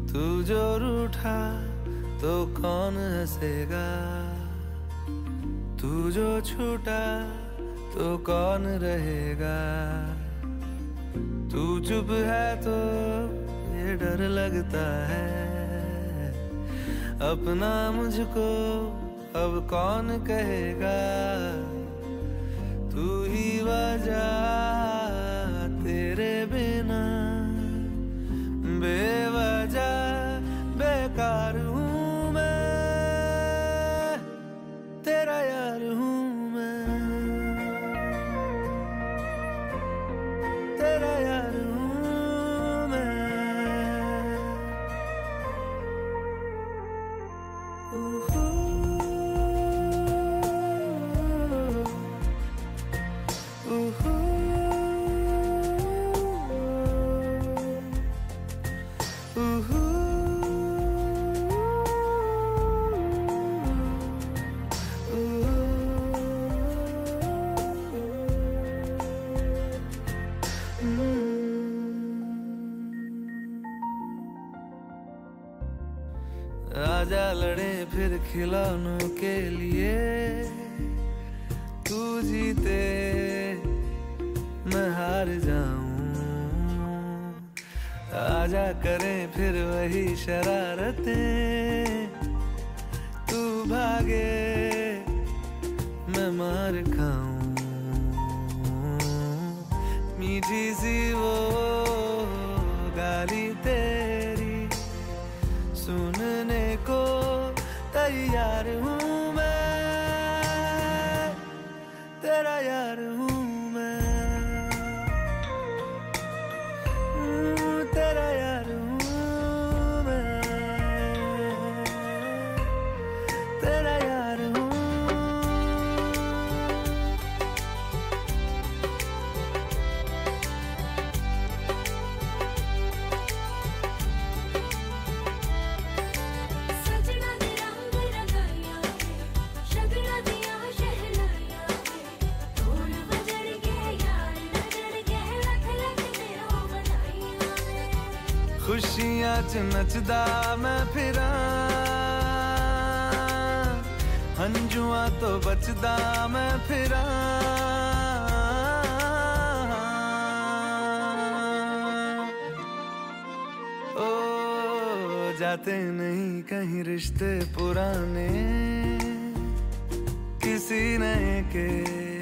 तू जो रूठा तो कौन हंसेगा, तू जो छूटा तो कौन रहेगा। तू चुप है तो ये डर लगता है, अपना मुझको अब कौन कहेगा। तू ही वजह तेरे बिना बेवजह बेकार हूँ मैं, तेरा यार हूँ मैं, तेरा यार हूँ मैं। आजा लड़े फिर खिलौनों के लिए, तू जीते मैं हार जाऊं। आजा करें फिर वही शरारतें, तू भागे मैं मार खाऊं। मीठी सी वो गाली तेरी सुनने को तैयार हूँ मैं, तेरा यार हूँ मैं, तेरा यार हूँ मैं, तेरा यार हूँ। खुशियां च नचदा मैं फिरां, हंजुआं तो बचदा मैं फिरां। ओ जाते नहीं कहीं रिश्ते पुराने, किसी नए के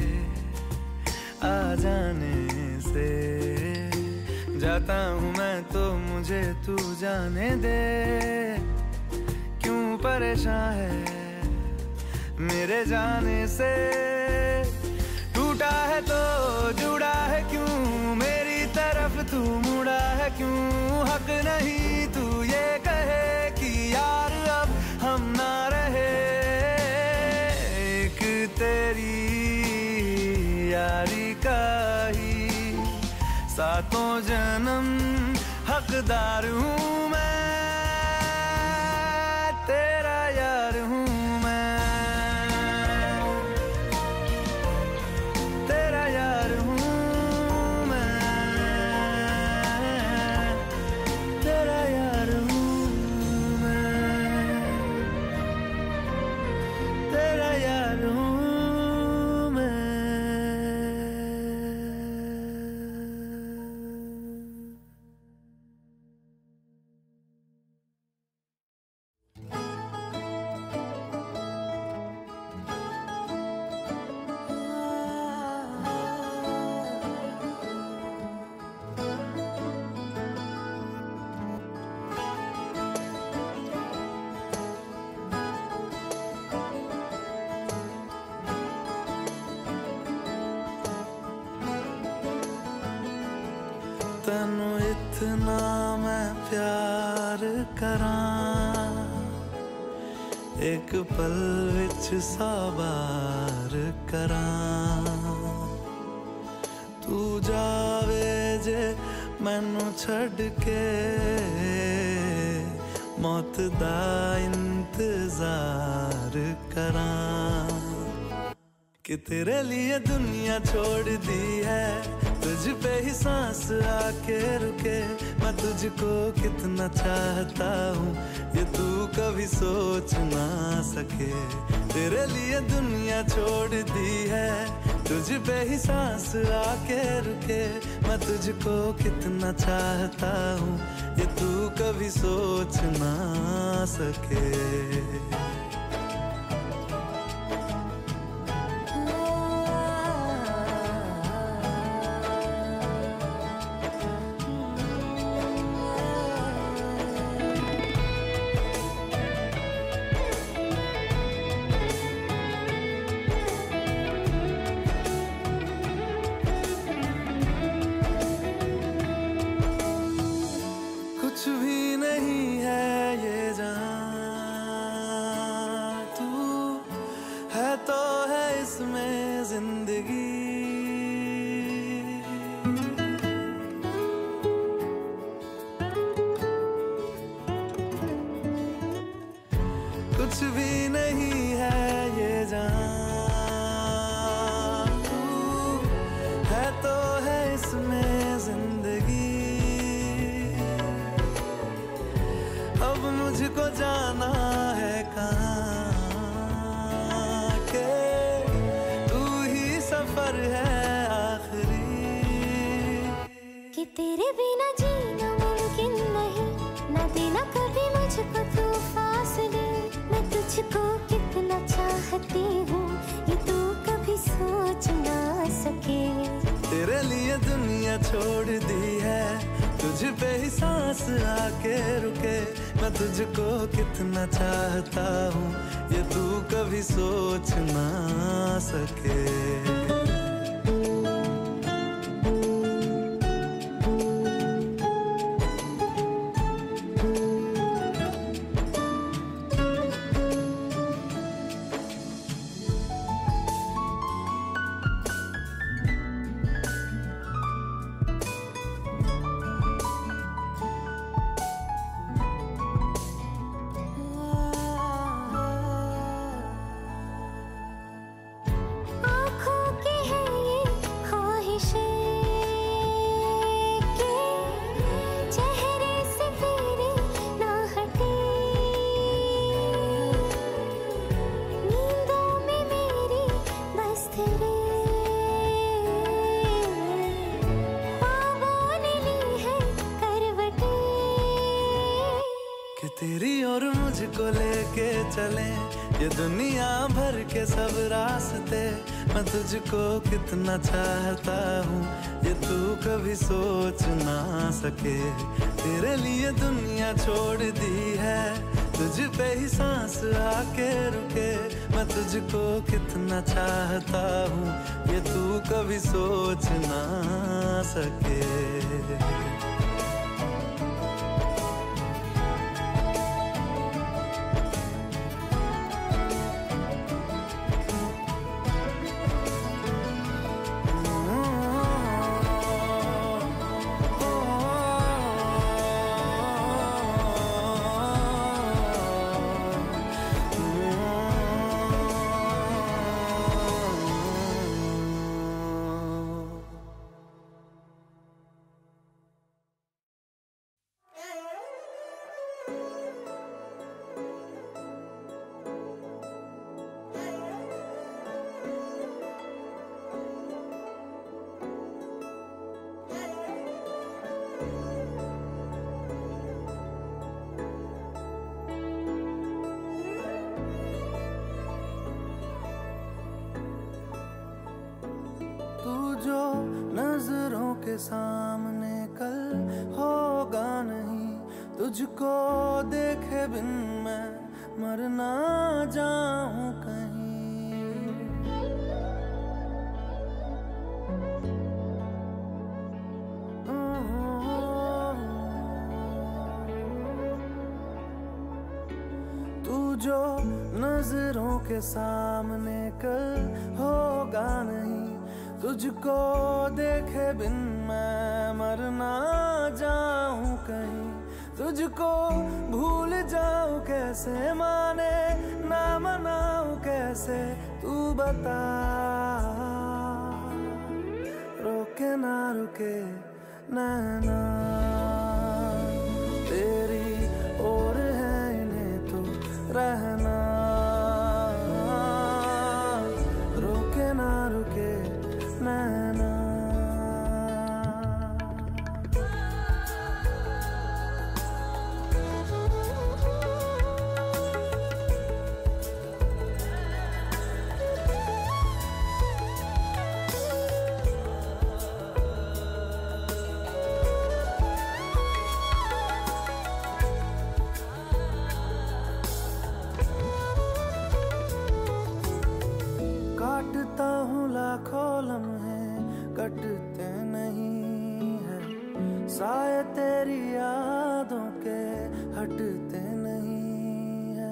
आ जाने से। जाता हूँ मैं तो मुझे तू जाने दे, क्यों परेशान है मेरे जाने से। टूटा है तो जुड़ा है क्यों, मेरी तरफ तू मुड़ा है क्यों। हक नहीं तू ये कहे कि यार अब हम ना रहे, एक तेरी यारी का ही सातों जन्म हकदार हूँ मैं, तेरा यार हूँ मैं, तेरा यार हूँ मैं, तेरा यार हूँ मैं, तेरा यार हूँ। तैनू इतना मैं प्यार करां, एक पल विच साबार करां। तू जावे जे मैनू छड़ के, मौत दा इंतजार करां। कि तेरे लिए दुनिया छोड़ दी है, तुझ पे ही सांस आके रुके। मैं तुझको कितना चाहता हूँ ये तू कभी सोच ना सके। तेरे लिए दुनिया छोड़ दी है, तुझ पे ही सांस आके रुके। मैं तुझको कितना चाहता हूँ ये तू कभी सोच ना सके। छोड़ दी है, तुझ पे ही सांस आके रुके। मैं तुझको कितना चाहता हूँ ये तू कभी सोच ना सके। तेरी और मुझको लेके चले ये दुनिया भर के सब रास्ते। मैं तुझको कितना चाहता हूँ ये तू कभी सोच ना सके। तेरे लिए दुनिया छोड़ दी है, तुझ पे ही सांस आके रुके। मैं तुझको कितना चाहता हूँ ये तू कभी सोच ना सके। नजरों के सामने कल होगा नहीं, तुझको देखे बिन मैं मर ना जाऊं कहीं। तू जो नजरों के सामने कल होगा नहीं, तुझको देखे बिन मैं मर ना जाऊं कहीं। तुझको भूल जाऊं कैसे, माने ना मनाऊं कैसे, तू तू बता, रोके ना रुके नैना तेरी और है इन्हें तो रहना, रोके ना रुके नैना। काटता हूँ लाखों लम्हे कटते नहीं है, साए तेरी यादों के हटते नहीं है।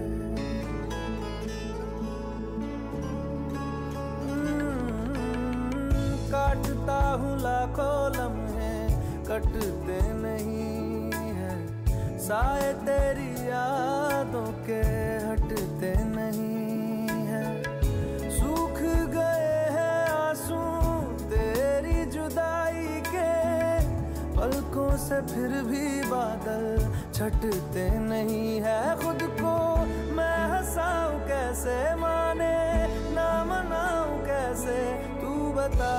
काटता हूँ लाखों लम्हे कटते नहीं है, साए तेरी यादों के हटते नहीं है। सूख गए हैं आंसू तेरी जुदाई के, पलकों से फिर भी बादल छटते नहीं है। खुद को मैं हंसाऊं कैसे, माने ना मनाऊं कैसे, तू बता,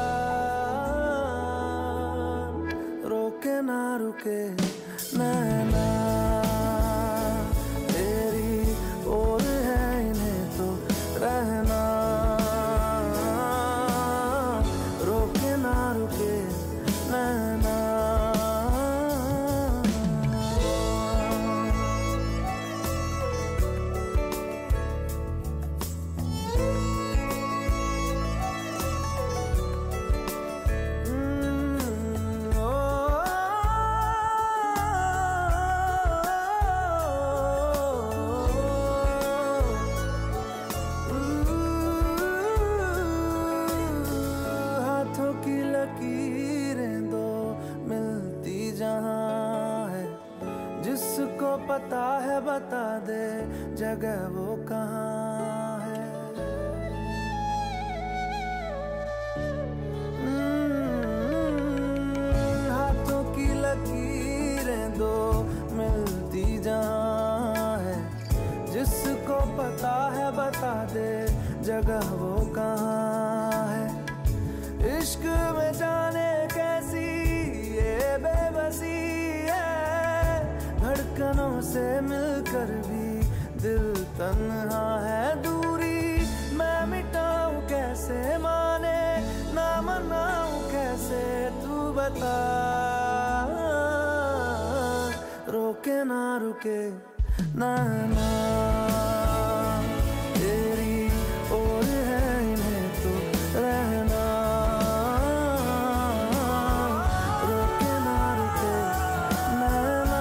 रोके ना रुके नैना तेरी और है इन्हें तो रहना, रोके ना रुके नैना। पता है बता दे जगह वो कहाँ है। हाथों की लकीरें दो मिलती जहाँ है, जिसको पता है बता दे जगह वो कहाँ है। इश्क में जाने कैसी ये बेबसी है, धड़कनों से मिलकर भी दिल तन्हा है। दूरी मैं मिटाऊं कैसे, माने ना मनाऊं कैसे, तू बता, रोके ना रुके नैना तेरी और है इन्हें तो रहना, रोके ना रुके नैना।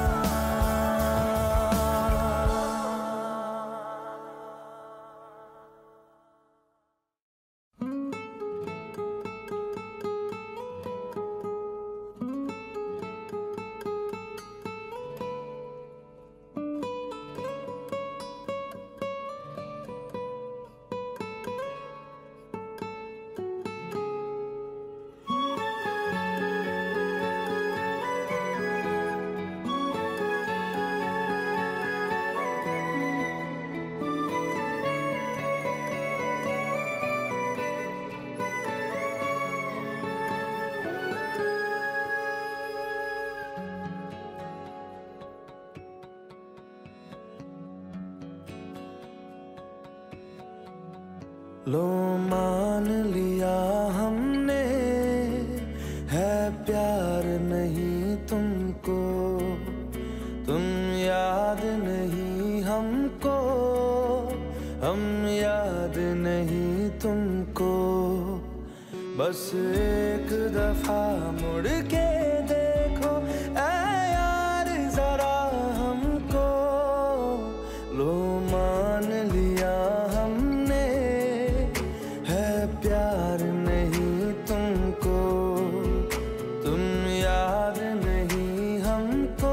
लो मान लिया हमने है प्यार नहीं तुमको, तुम याद नहीं हमको, हम याद नहीं तुमको। बस एक दफा मुड़ के देखो ऐ यार जरा हमको, लो मान लिया हमने है प्यार नहीं तुमको, तुम याद नहीं हमको,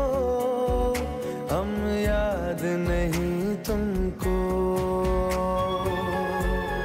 हम याद नहीं तुमको।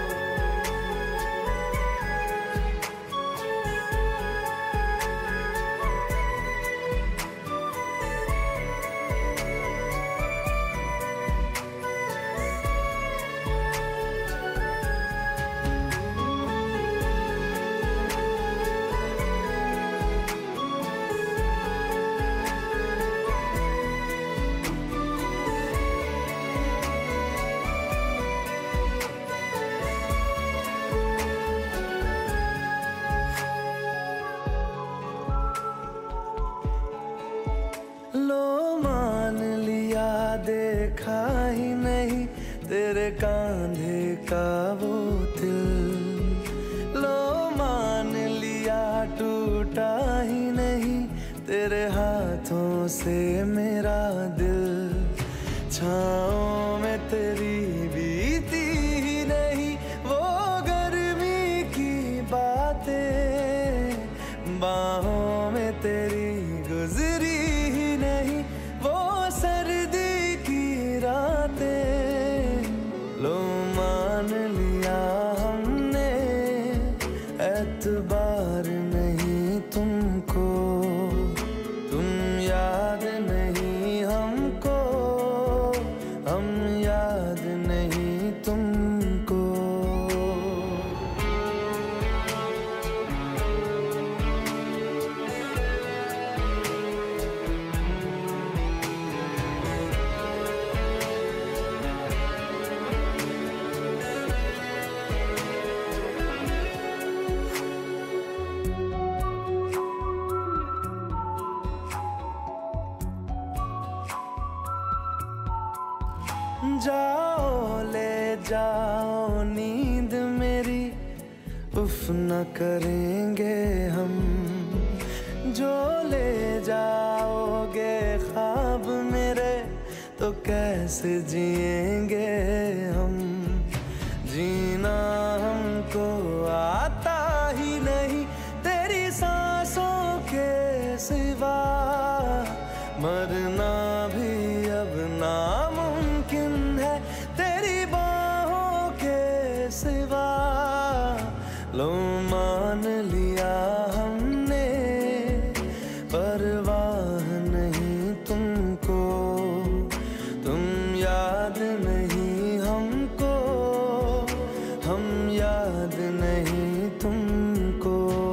देखा ही नहीं तेरे कांधे का वो दिल। लो मान लिया टूटा ही नहीं तेरे हाथों से मेरा दिल। छाँव में तेरी बीती ही नहीं वो गर्मी की बातें। बाहों में तेरी गुजरी ही नहीं वो सर्दी की रातें। लो मान लिया हमने एतबार नहीं तुमको। तुम याद नहीं हमको, हम याद नहीं तुमको। जाओ ले जाओ नींद मेरी, उफ न करेंगे हम। जो ले जाओगे ख्वाब मेरे तो कैसे जिएंगे हम। जीना हमको आता ही नहीं तेरी सांसों के सिवा। मरना भी अब नामुमकिन है तेरी बाहों के सिवा। लो मान लिया हमने परवाह नहीं तुमको। तुम याद नहीं हमको, हम याद नहीं तुमको।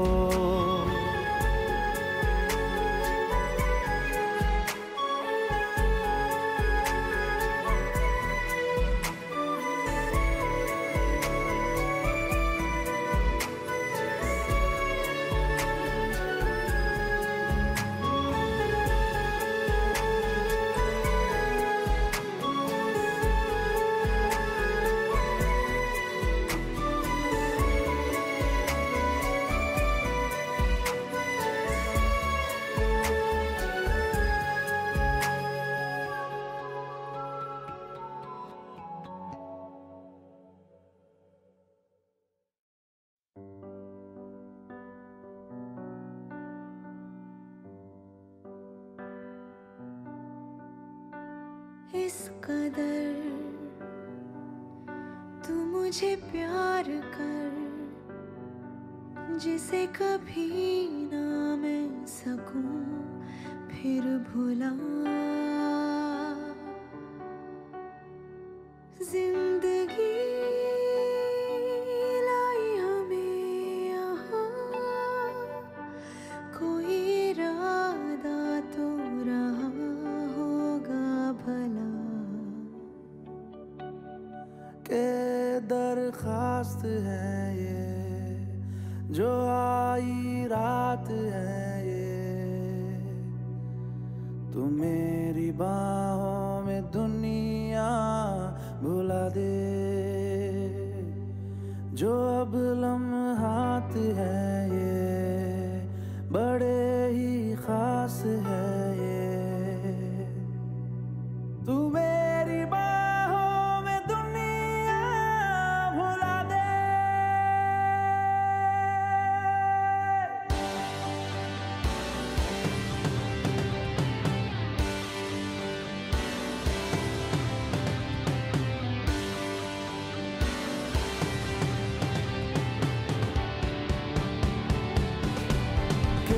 इस कदर तू मुझे प्यार कर जिसे कभी ना मैं सकूं फिर भुला। जिंदगी लाई हमें यहाँ, कोई इरादा तो रहा होगा भला। के दरखास्त है ये जो आई रात है ये। तू मेरी बाहों में दुनिया भुला दे। जो अब लम्हात है ये बड़े ही खास है ये। तू मेरी बाहों में दुनिया भुला दे।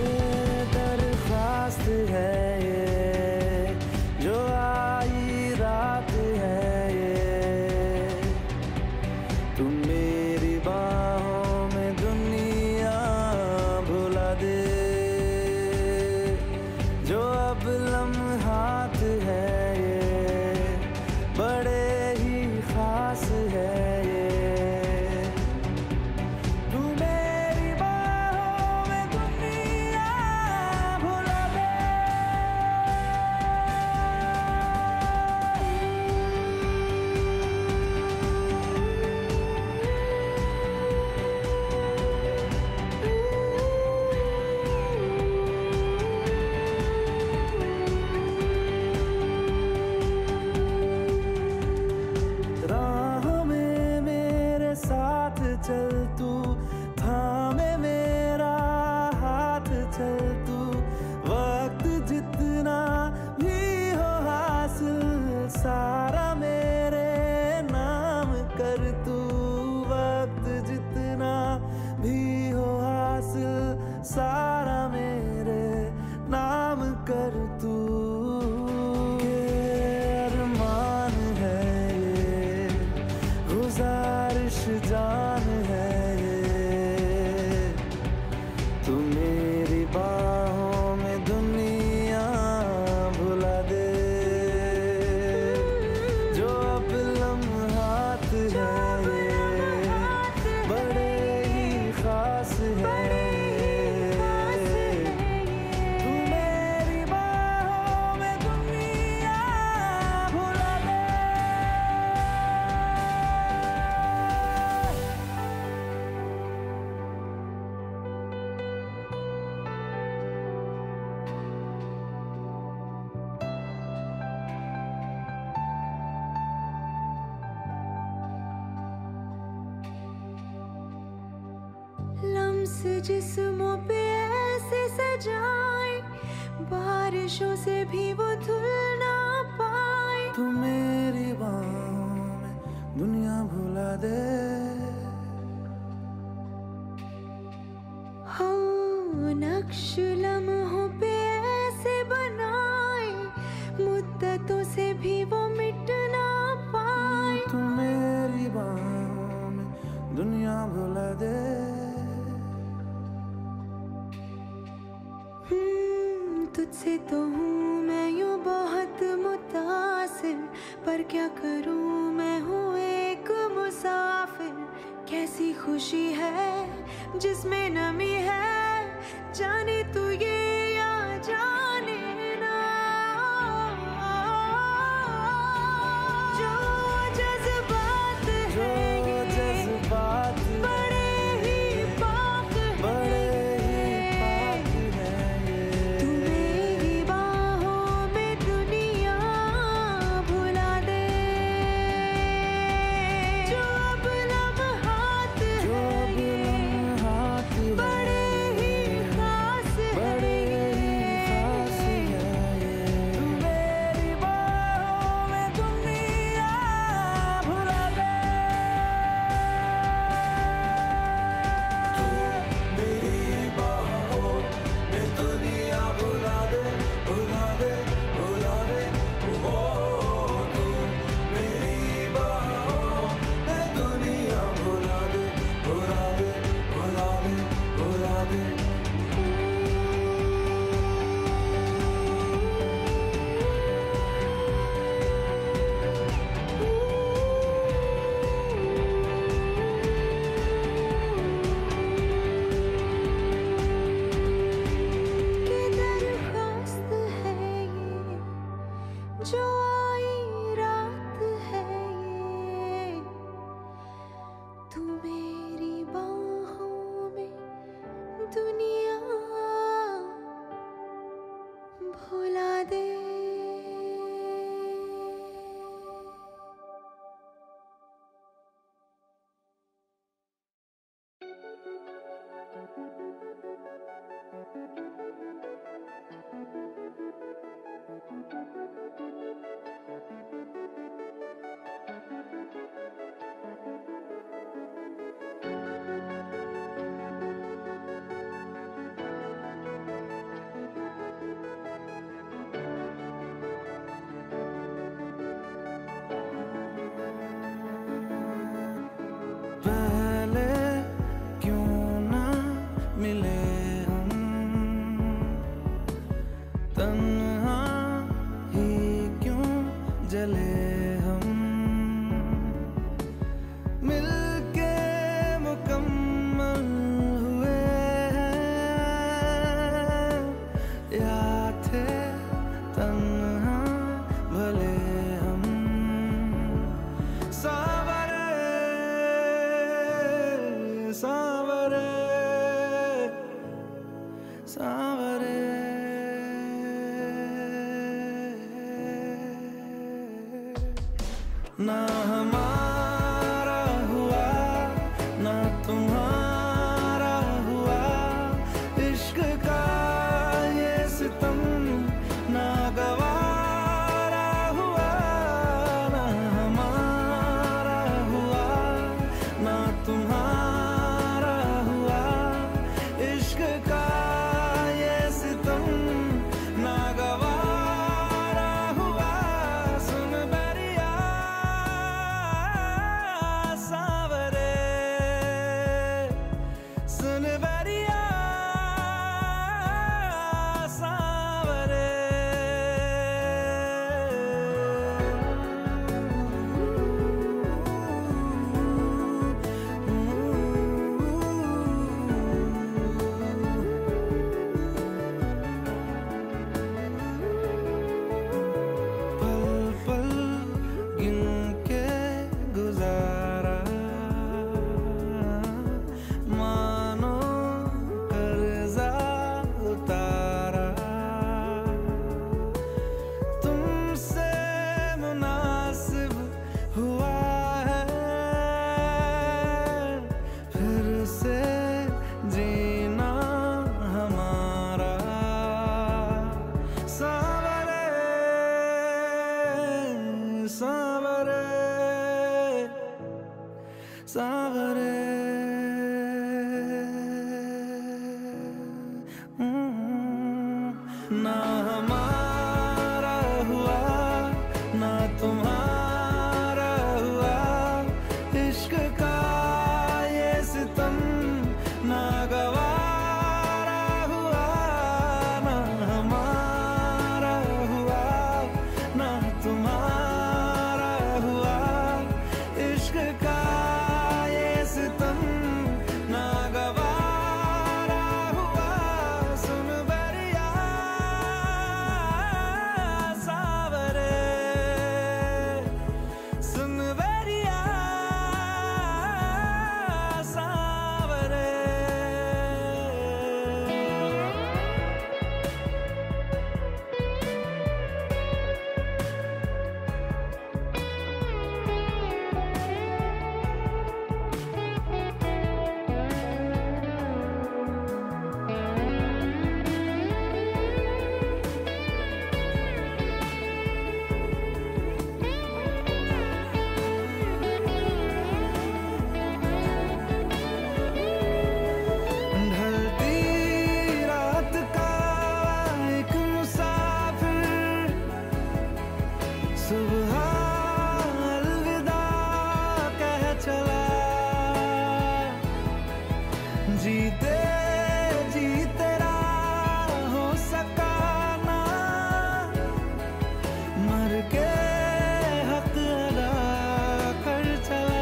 के दरखास्त है ये जो आई रात है तू मेरी बाहों में दुनिया भुला दे। लम्स जिस्मों पे ऐसे सजाए, बारिशों से भी वो धुल ना पाए। तू मेरी बाहों में दुनिया भुला दे। हो नक्श लम्हों पे ऐसे बनाए, मुद्दतों से भी वो मिट ना पाए। तू मेरी बाहों में दुनिया भुला दे। तुझसे तो हूँ मैं यूं बहुत मुतासिर, पर क्या करूँ मैं हूँ एक मुसाफिर। कैसी खुशी है जिसमें नमी है, जाने तू ये या जाने ना। जो जज्बात है ये बड़े ही पाक तू मेरी बाहों में दुनिया भुला दे। जो अब लम्हात है बड़े ही खास है तू मेरी बाहों में दुनिया भुला दे। तू मेरी बाहों में दुनिया भुला दे, भुला दे, भुला दे। ओ तू मेरी बाहों में दुनिया भुला दे, भुला दे, भुला दे, भुला दे। कि दरखास्त है ये जो आई रात है ये, तू मेरी बाहों में दुनिया भुला दे। पहले क्यों ना मिले हम, तन्हा ही क्यों जले हम। मिलके मुकम्मल हुए हैं या थे तन्हा भले हम। सावरे सावरे सावरे ना हमारा हुआ ना तुम्हारा हुआ, इश्क का ये सितम ना गवारा हुआ। ना हमारा हुआ ना तुम्हारा हुआ, इश्क का ये सितम ना गवारा हुआ। सुन बैरिया ना हमारा हुआ ना तुम्हारा हुआ, इश्क का ये सितम ना गवारा हुआ, ना हमारा हुआ ना तुम्हारा हुआ, इश्क का ये सितम ना गवारा हुआ। सुन बरिया सावरे, सुन बरिया सावरे। ढलती रात का एक मुसाफिर, सुबह अलविदा कह चला, जीते जी तेरा हो सका ना, मर के हक अदा कर चला।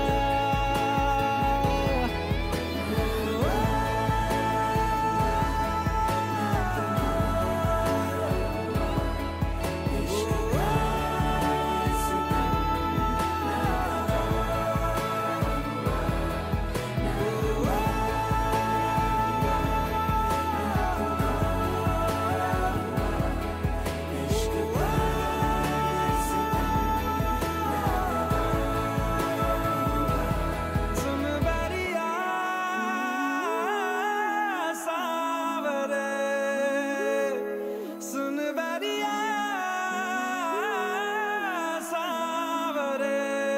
सुन बरिया सावरे, सुन बरिया सावरे।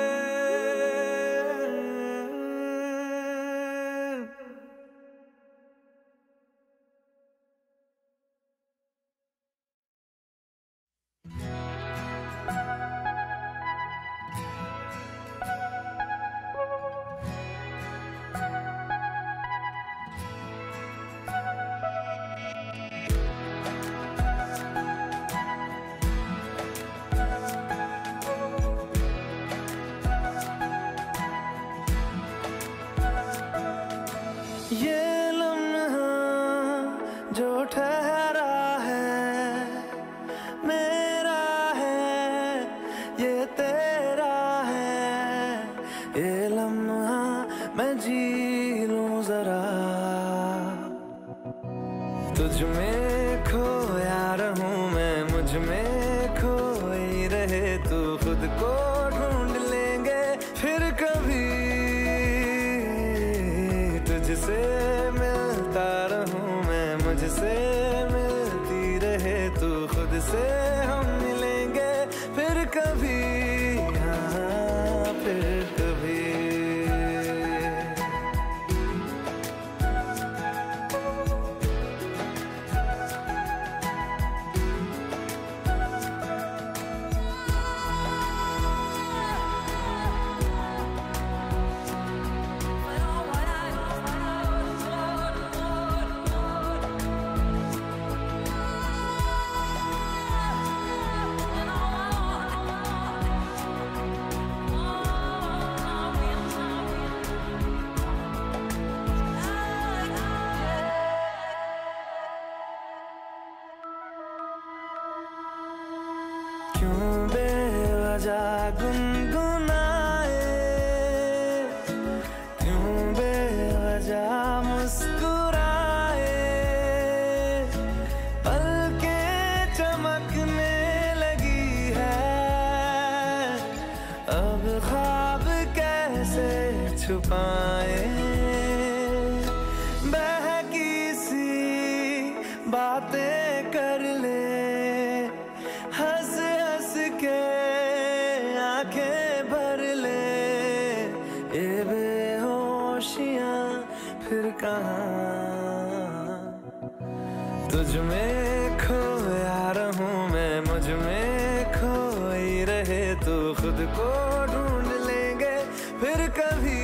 ये लम्हा जो ठहरा है मेरा है, ये तेरा है, ये लम्हा मैं जी लूं जरा, तुझ में खोया रहूं मैं, मुझ में खोई रहे तू, खुद को ढूंढ लेंगे फिर कभी, तुझसे मिलता रहूं मैं, मुझसे मिलती रहे तू, खुद से हम मिलेंगे फिर कभी, हाँ फिर कभी। क्यों बेवजह गुनगुनाए, क्यों बेवजह मुस्कुराए, पलकें चमकने लगी है, अब ख्वाब कैसे छुपाए, बहकी सी बातें कर ले, हंस हंस के आंखें भर ले, ये बेहोशियां फिर कहाँ, तुझ में खोया रहूं मैं, मुझ में खोई रहे तू, खुद को ढूंढ लेंगे फिर कभी।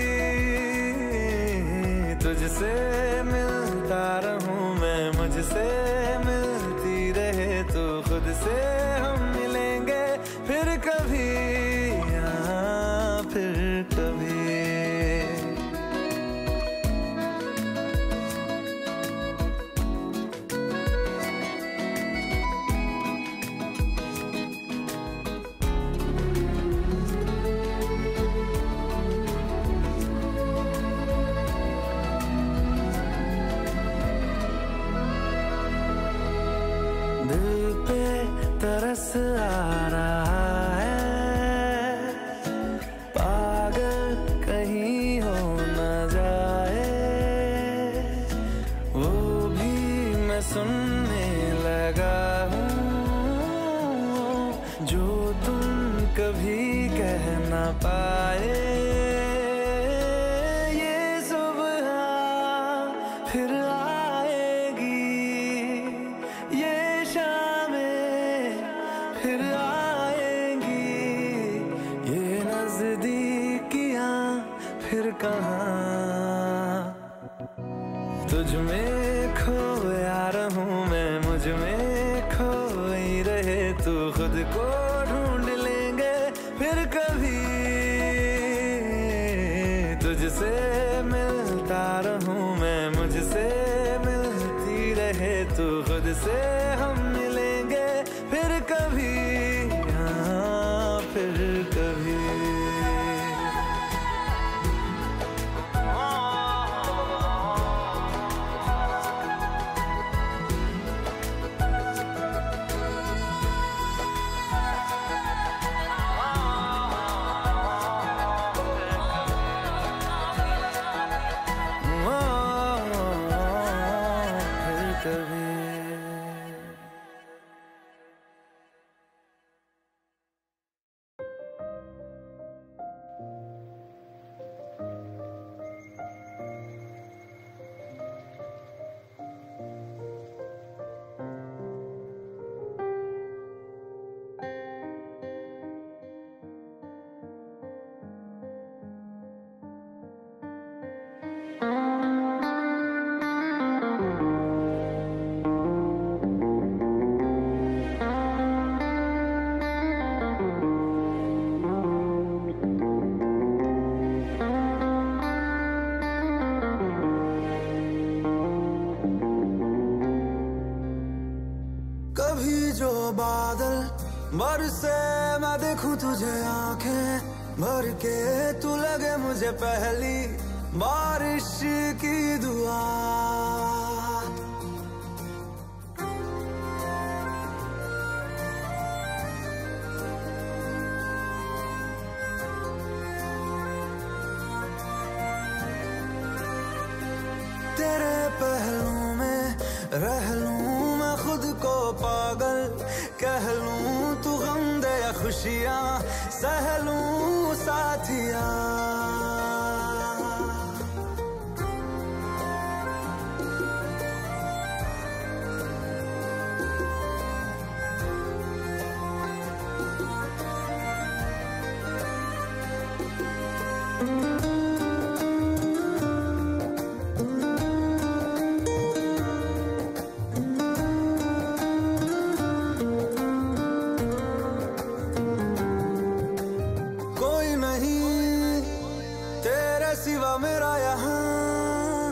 तुझसे मिलता रहूं मैं, मुझसे मिलती रहे तू, खुद से हम मिलेंगे फिर कभी, हाँ फिर कभी। तरस आ रहा है, पागल कहीं हो न जाए, वो भी मैं सुनने लगा हूँ जो तुम कभी कह न पाए। ये सुबह फिर आएगी, ये फिर आएंगी, ये नजदीकियां फिर कहाँ। तुझ में खोया रहूं मैं, मुझ में खोई रहे तू, खुद को ढूंढ लेंगे फिर कभी। तुझसे मिलता रहूं मैं, मुझसे मिलती रहे तू, खुद से हम मिलेंगे फिर कभी, हाँ फिर कभी। फिर कभी। बरसे मैं देखूं तुझे आंखें भर के, तू लगे मुझे पहली बारिश की दुआ। तेरे पहलू में रह लूं मैं खुद को पागल, कह लूं तू गम दे या खुशियां सह लूं साथिया। सिवा मेरा यहाँ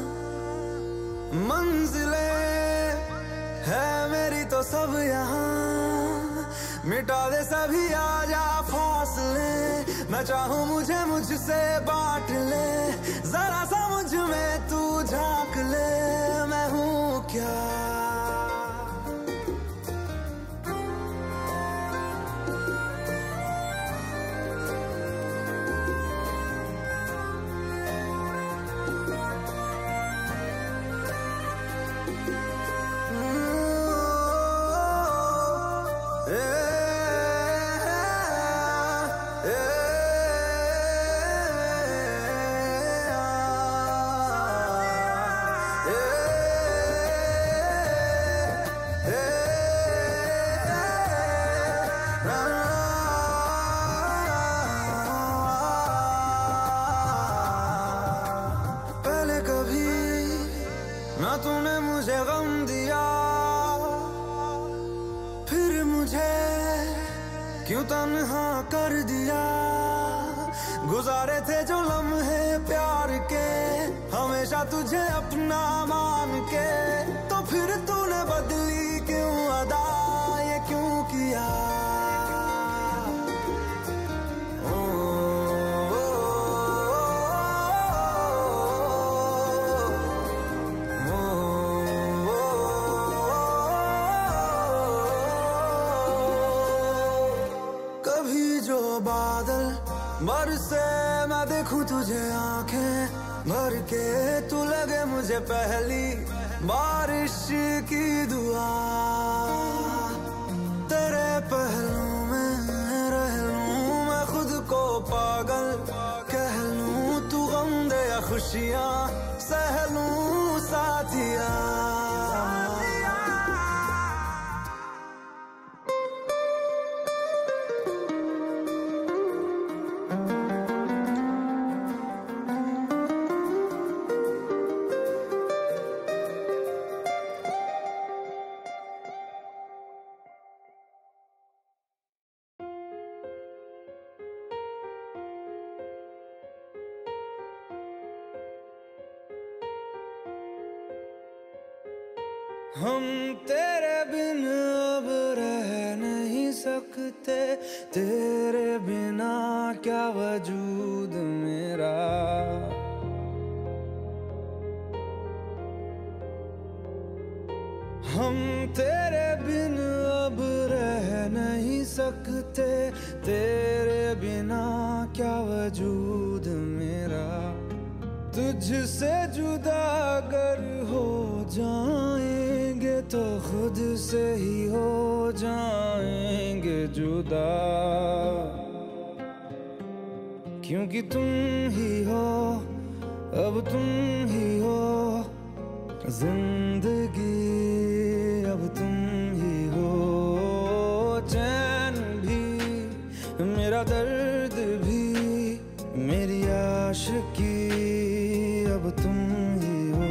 मंजिलें है मेरी तो सब यहाँ, मिटा दे सभी आजा फासले, मैं चाहूँ मुझे मुझसे बांट ले, जरा सा मुझ में तू झांक ले, मैं हूँ क्या। ना तूने मुझे गम दिया, फिर मुझे क्यों तन्हा कर दिया। गुजारे थे जो लम्हे प्यार के, हमेशा तुझे अपना मान के, तो फिर तूने बदली क्यों अदा, ये क्यों किया। बरसे मैं देखूं तुझे आंखें भर के, तू लगे मुझे पहली बारिश की दुआ। तेरे पहलू में रह लूं मैं खुद को पागल कह लूं, तू गम दे या खुशियां सह लूं साथिया। हम तेरे बिन अब रह नहीं सकते, तेरे बिना क्या वजूद मेरा। हम तेरे बिन अब रह नहीं सकते, तेरे बिना क्या वजूद मेरा। तुझसे जुदा अगर हो जाएंगे तो खुद से ही हो जाएंगे जुदा, क्योंकि तुम ही हो अब तुम ही हो जिंदगी, अब तुम ही हो चैन भी मेरा दर्द भी मेरी आशिकी, अब तुम ही हो।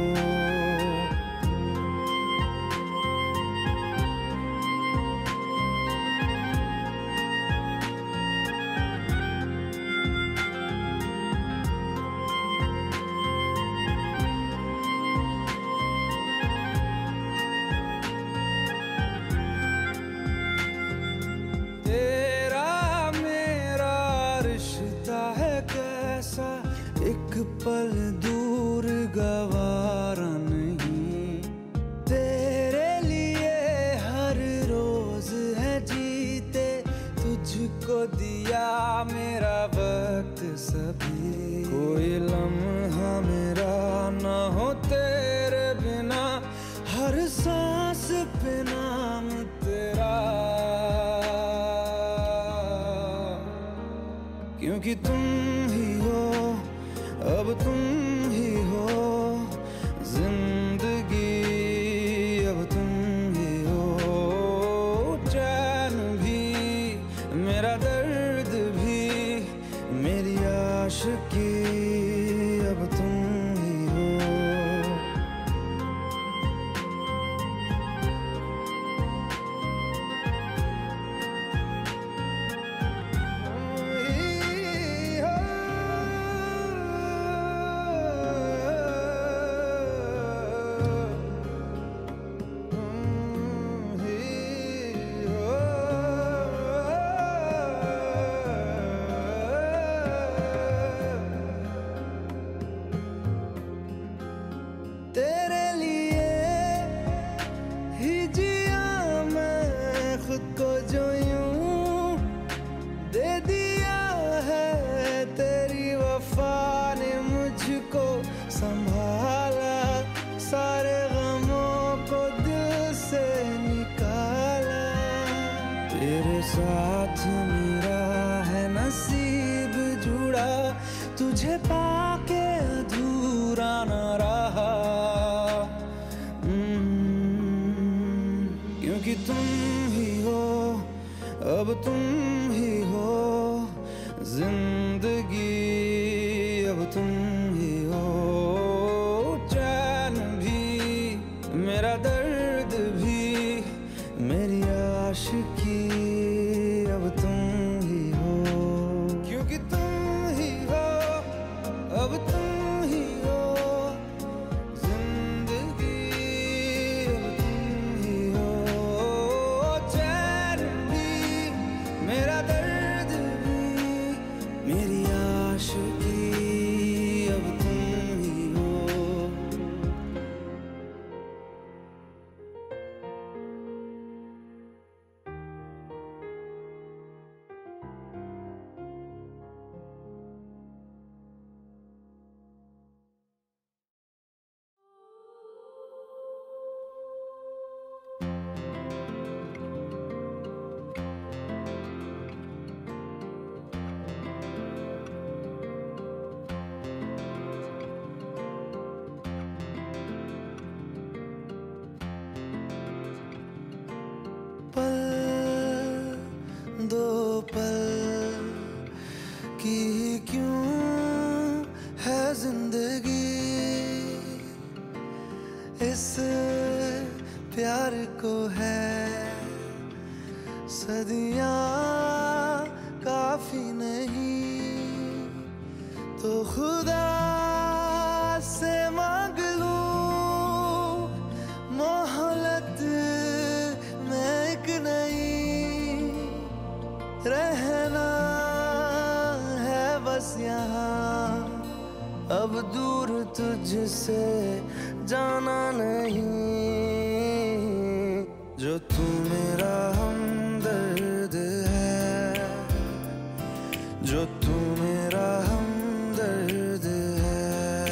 तेरा मेरा रिश्ता है कैसा, एक पल दूर गवारा नहीं। तेरे लिए हर रोज है जीते, तुझको दिया मेरा वक्त सभी। कोई लम्हा मेरा ना हो तेरे बिना, हर सांस पे नाम तेरा, क्योंकि तुम ही हो अब तुम ही हो जिंदगी, अब तुम ही हो चैन भी मेरा दर्द भी मेरी आशिकी, अब तुम ही हो। तेरे लिए ही जिया मैं खुद को जो यूं दे दिया है, तेरी वफा ने मुझको संभाला, सारे गमों को दिल से निकाला। तेरे साथ मेरा है नसीब जुड़ा, तुझे पाके अधूरा न रहा, क्योंकि तुम ही हो अब तुम ही हो जिंदगी, अब तुम ही हो चैन भी पल की क्यों है जिंदगी, इस प्यार को है सदियां काफी नहीं, तो खुदा से मांग लूं मोहलत में एक नहीं, रहना है बस यहाँ, अब दूर तुझसे जाना नहीं, जो तू मेरा हमदर्द है, जो तू मेरा हमदर्द है,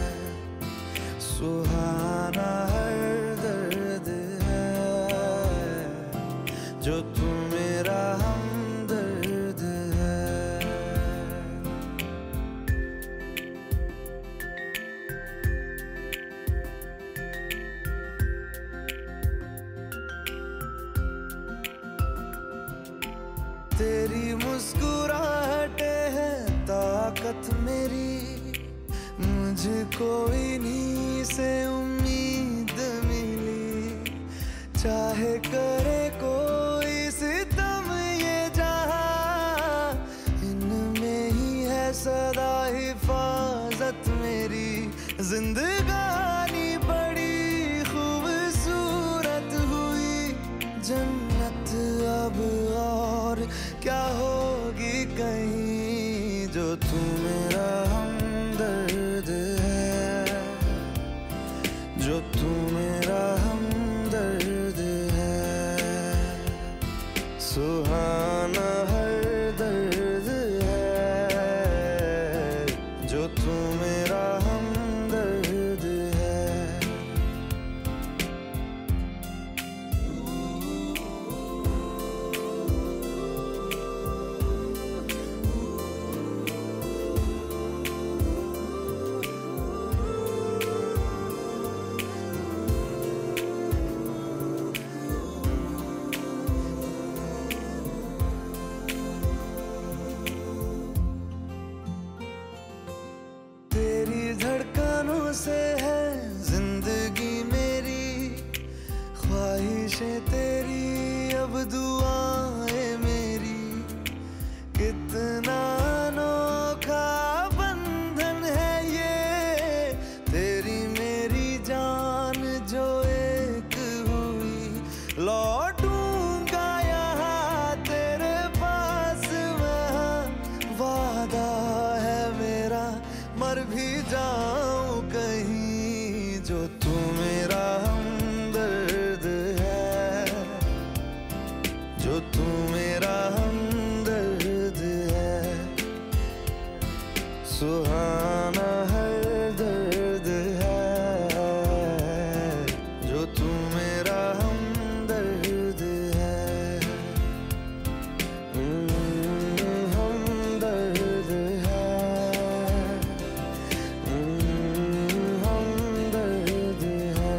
सुहाना हर दर्द है, जो तू मेरा हमदर्द है। तेरी मुस्कुराहटे है ताकत मेरी, मुझको इन्हीं से उम्मीद मिली, चाहे करे कोई सितम ये जहां, इनमें ही है सदा हिफाजत मेरी, जिंदगानी बड़ी खूबसूरत हुई, जन्नत अब और क्या होगी कहीं, जो तू मेरा हमदर्द है, जो तू मेरा हमदर्द है, सुहाना हर दर्द है, जो तू मेरा हमदर्द है। तेरी धड़कनों से है जिंदगी मेरी, ख्वाहिशें तेरी अब दुआएं मेरी, कितना अनोखा बंधन है ये, तेरी मेरी जान जो एक हुई, लौटूंगा यहाँ तेरे पास मैं, वादा है मेरा मर भी जाऊं कहीं, जो तू मेरा हमदर्द है, जो तू मेरा हमदर्द है, सुहाना हर दर्द है, जो तू मेरा हमदर्द है, हमदर्द है, हमदर्द है।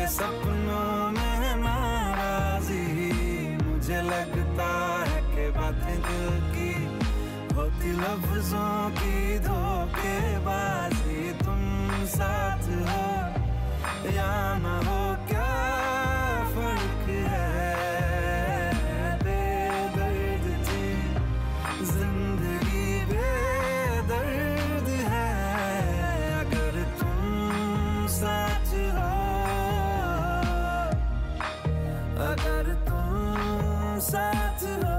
सपनों में नाराजी, मुझे लगता है कि बातें दिल की होती लफ्जों की धोखेबाजी। तुम साथ हो या ना हो क्या फर्क है, बेदर्द थी जिंदगी बेदर्द है, अगर तुम साथ हो, अगर तुम साथ हो।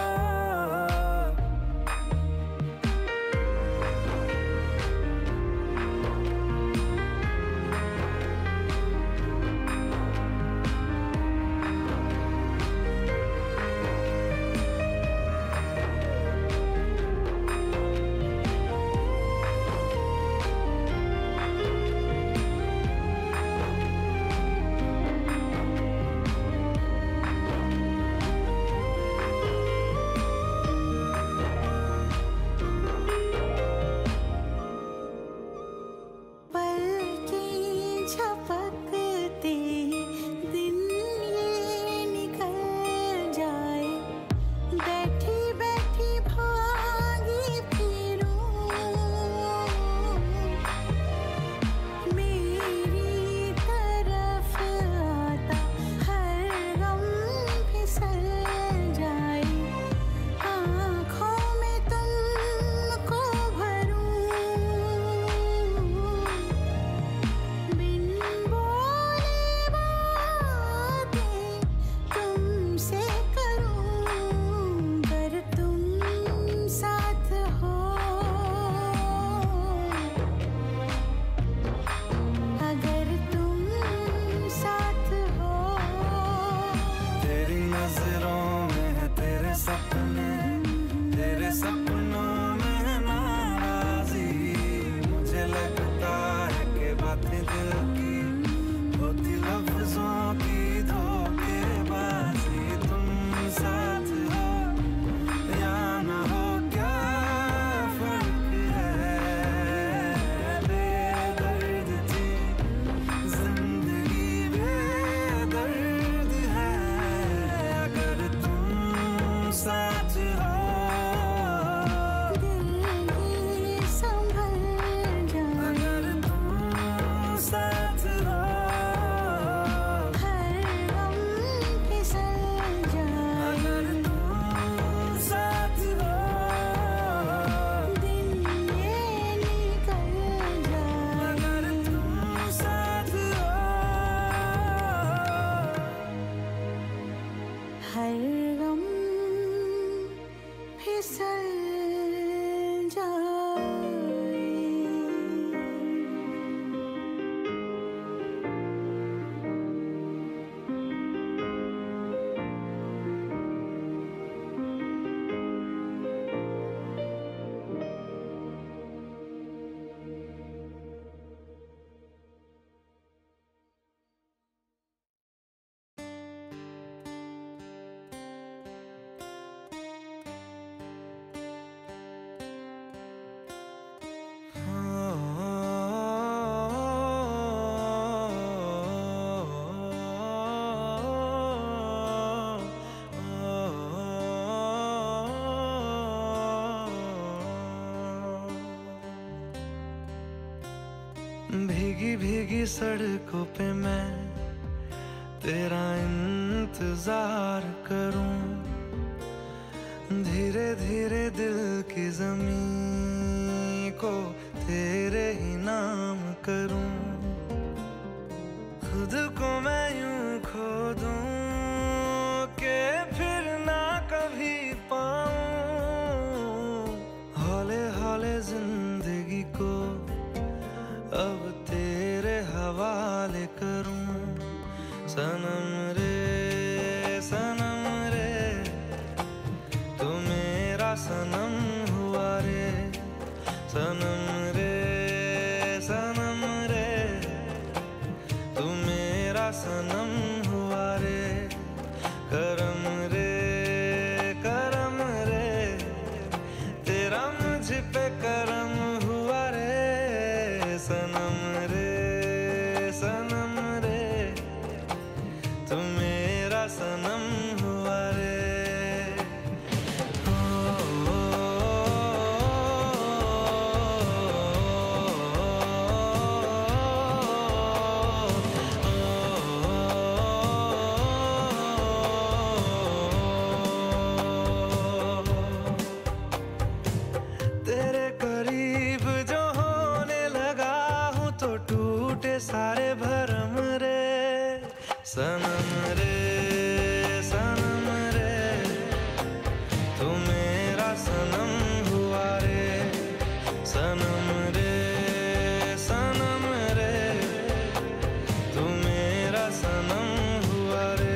भीगी भीगी सड़कों पे मैं तेरा इंतजार करूं, धीरे धीरे दिल की ज़मीं को तेरे ही नाम करूं, खुद को मैं यूं खो दूं कि फिर ना कभी पाऊं, हौले हौले जिंदगी को अब तेरे हवाले करूं। सनम रे तू मेरा सनम हुआ रे, सनम रे तू मेरा सनम हुआ रे, करम रे तेरा मुझ पे करम हुआ रे, सनम रे सनम रे तू मेरा सनम हुआ रे, सनम रे तू मेरा सनम हुआ रे।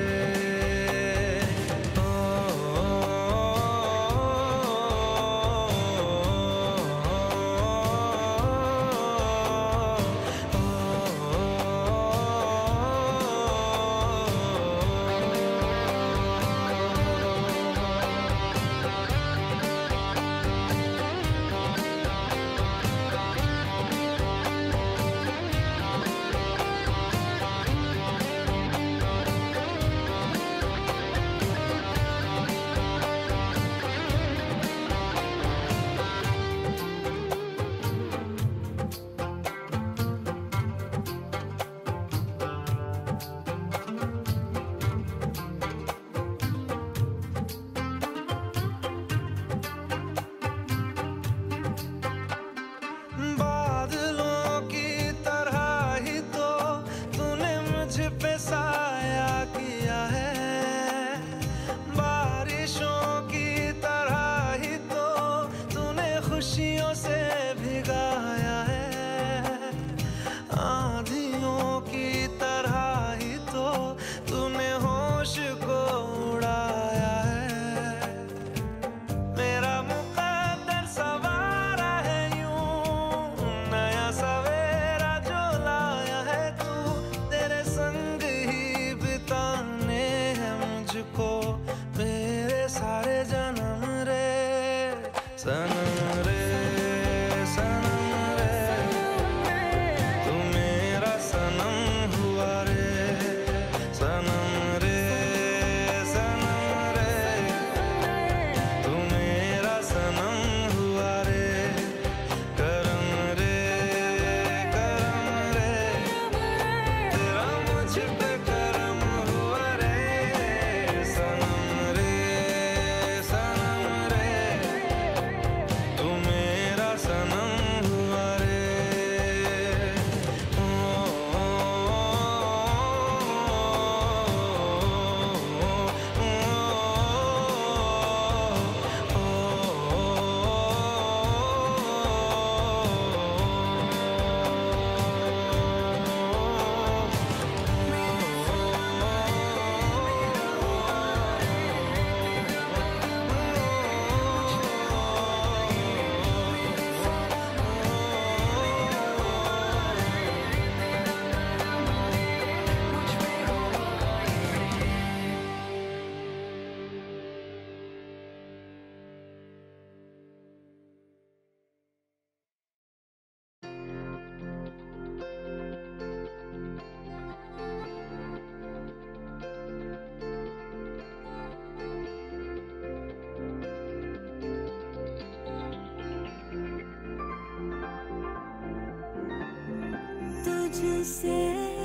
तुझसे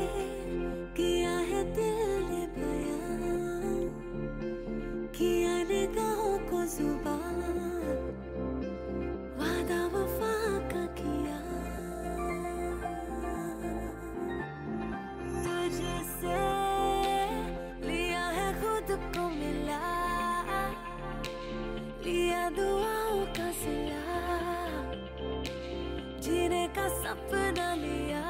किया है दिल ने बयां, किया निगाहों को जुबान, वादा वफा का किया। तुझसे लिया है खुद को मिला, लिया दुआओं का सिला, जीने का सपना लिया।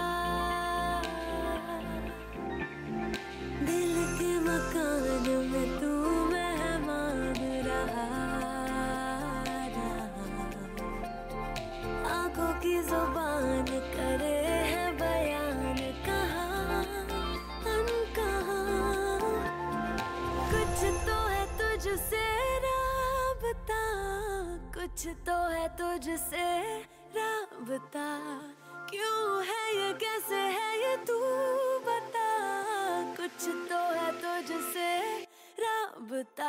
दिल के मकान में तू मेहमान रहा, आंखों की जुबान करे है बयान, कहाँ अनकहा। कुछ तो है तुझसे राबता, कुछ तो है तुझसे राबता। क्यों है ये, कैसे है ये, तू बता। कुछ तो है तुझसे राबता।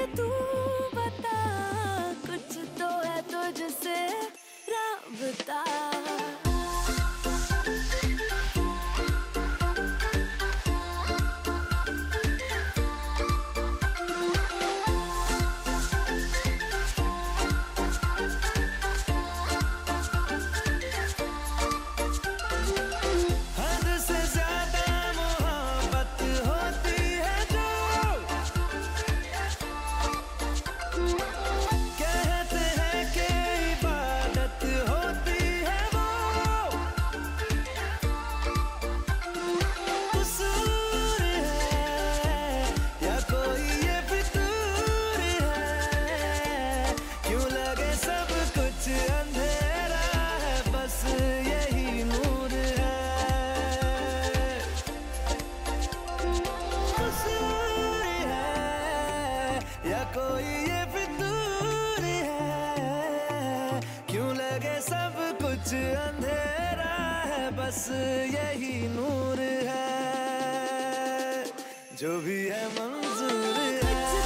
तू बता, कुछ तो है तुझसे राबता। अंधेरा है बस यही नूर है, जो भी है मंजूर है।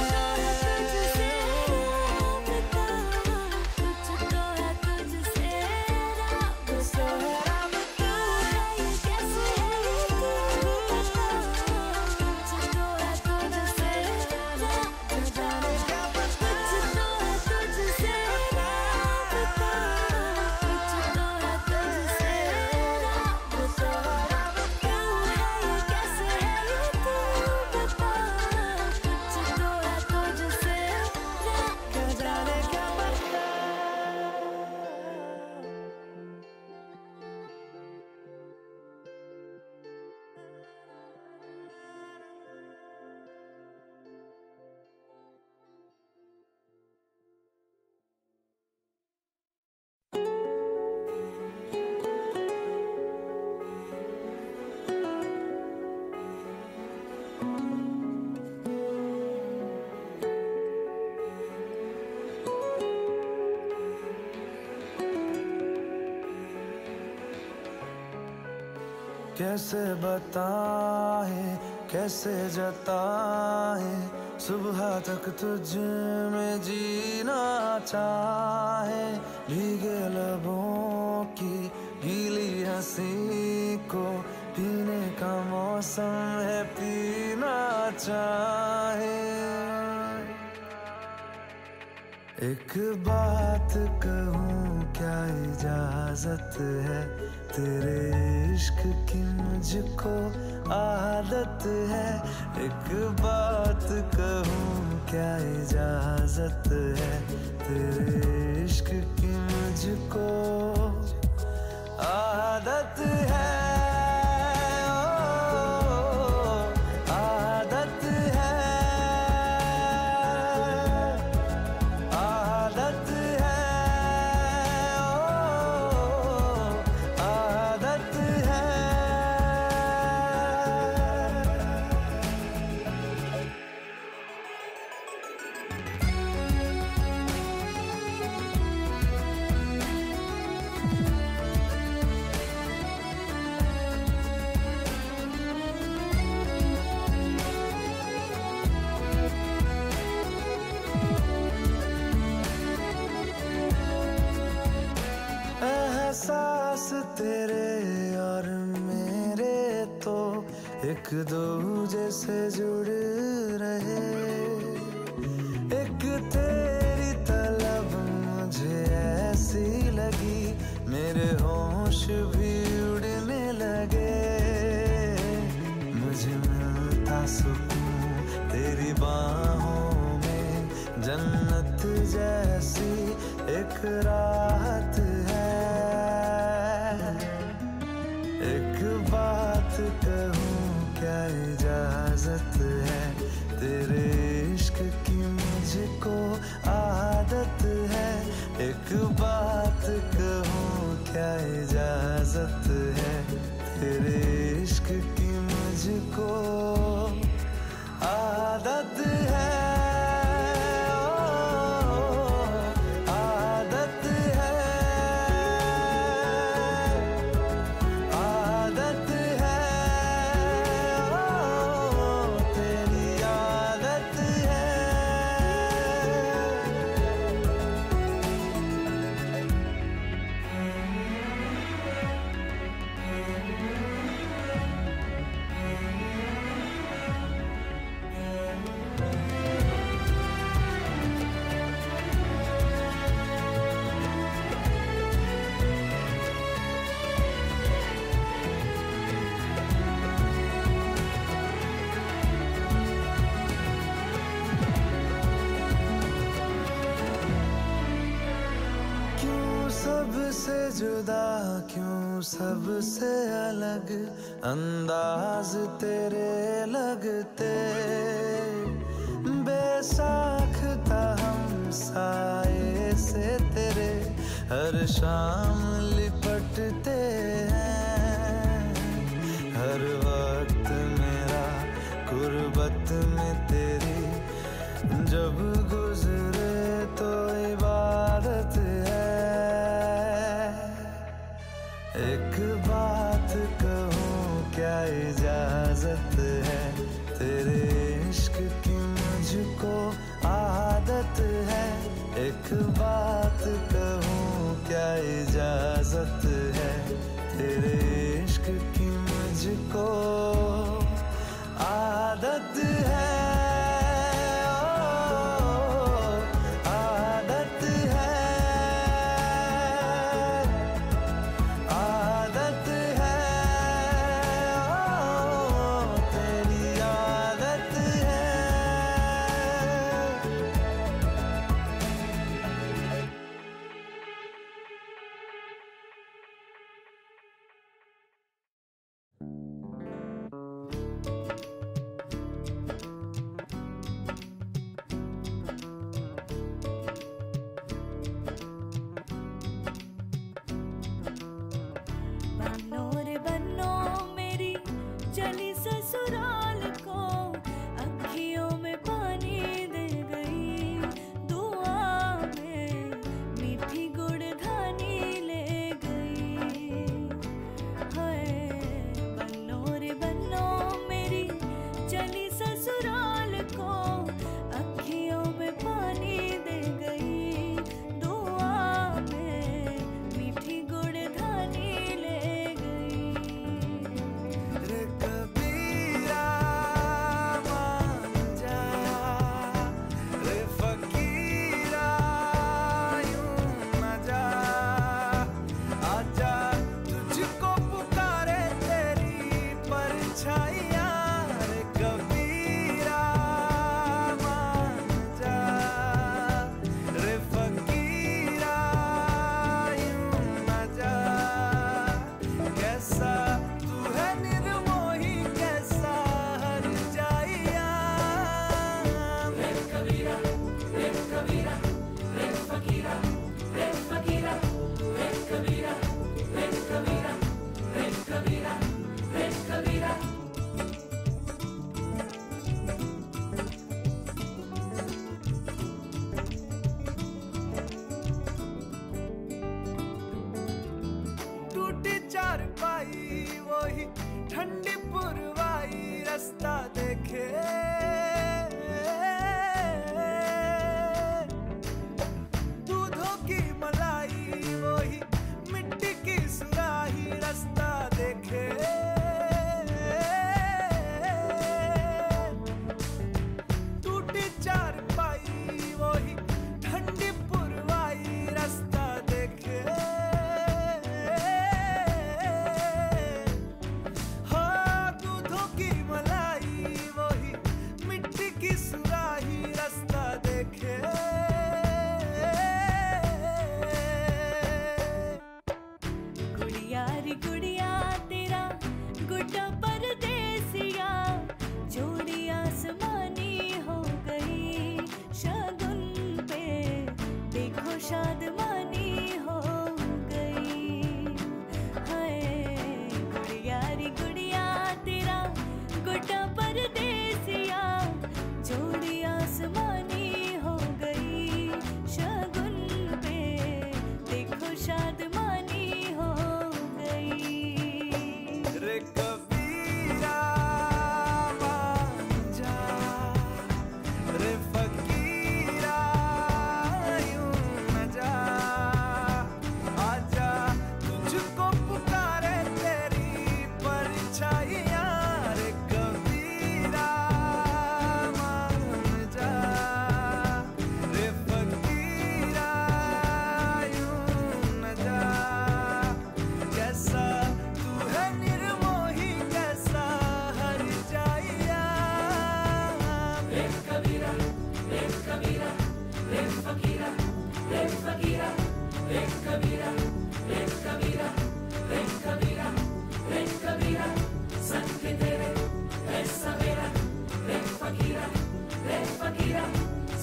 कैसे बताए कैसे जताए, सुबह तक तुझ में जीना चाहे। भीगे लबों की गीली हंसी को पीने का मौसम है, पीना चाहे। एक बात कहूँ क्या इजाजत है, तेरे इश्क की मुझको आदत है। एक बात कहूँ क्या इजाजत है, तेरे इश्क की मुझको आदत है। एहसास तेरे और मेरे तो एक दूजे से जुड़ रहे। एक तेरी तलब मुझे ऐसी लगी, मेरे होश भी उड़ने लगे। मुझे मिलता सुकून तेरी बाहों में, जन्नत जैसी एक राहत है। एक बात कहूँ क्या इजाजत है, तेरे इश्क की मुझको आदत है। एक बात कहूँ क्या इजाजत है, तेरे इश्क की मुझको आदत है। सबसे जुदा क्यों सबसे अलग अंदाज तेरे लगते, बेसाख्ता हम साए से तेरे हर शाम लिपटते हैं। हर वक्त मेरा गुर्बत में तेरी जब गुजरे तो इबादत है। एक बात कहूँ क्या इजाजत है, तेरे इश्क की मुझको आदत है। एक बात कहूँ क्या इजाजत है, तेरे इश्क की मुझको आदत है।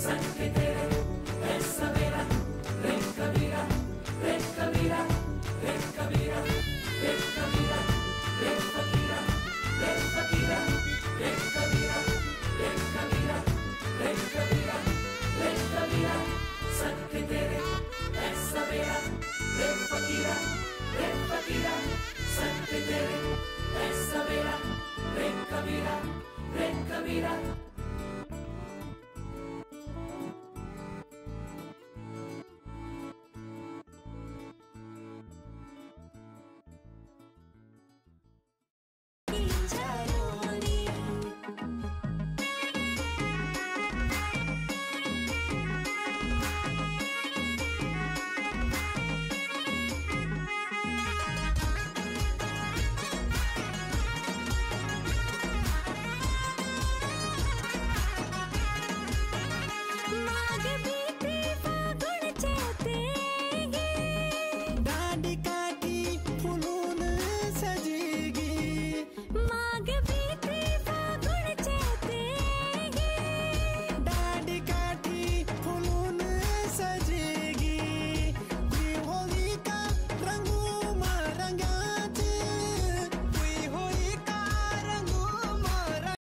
संग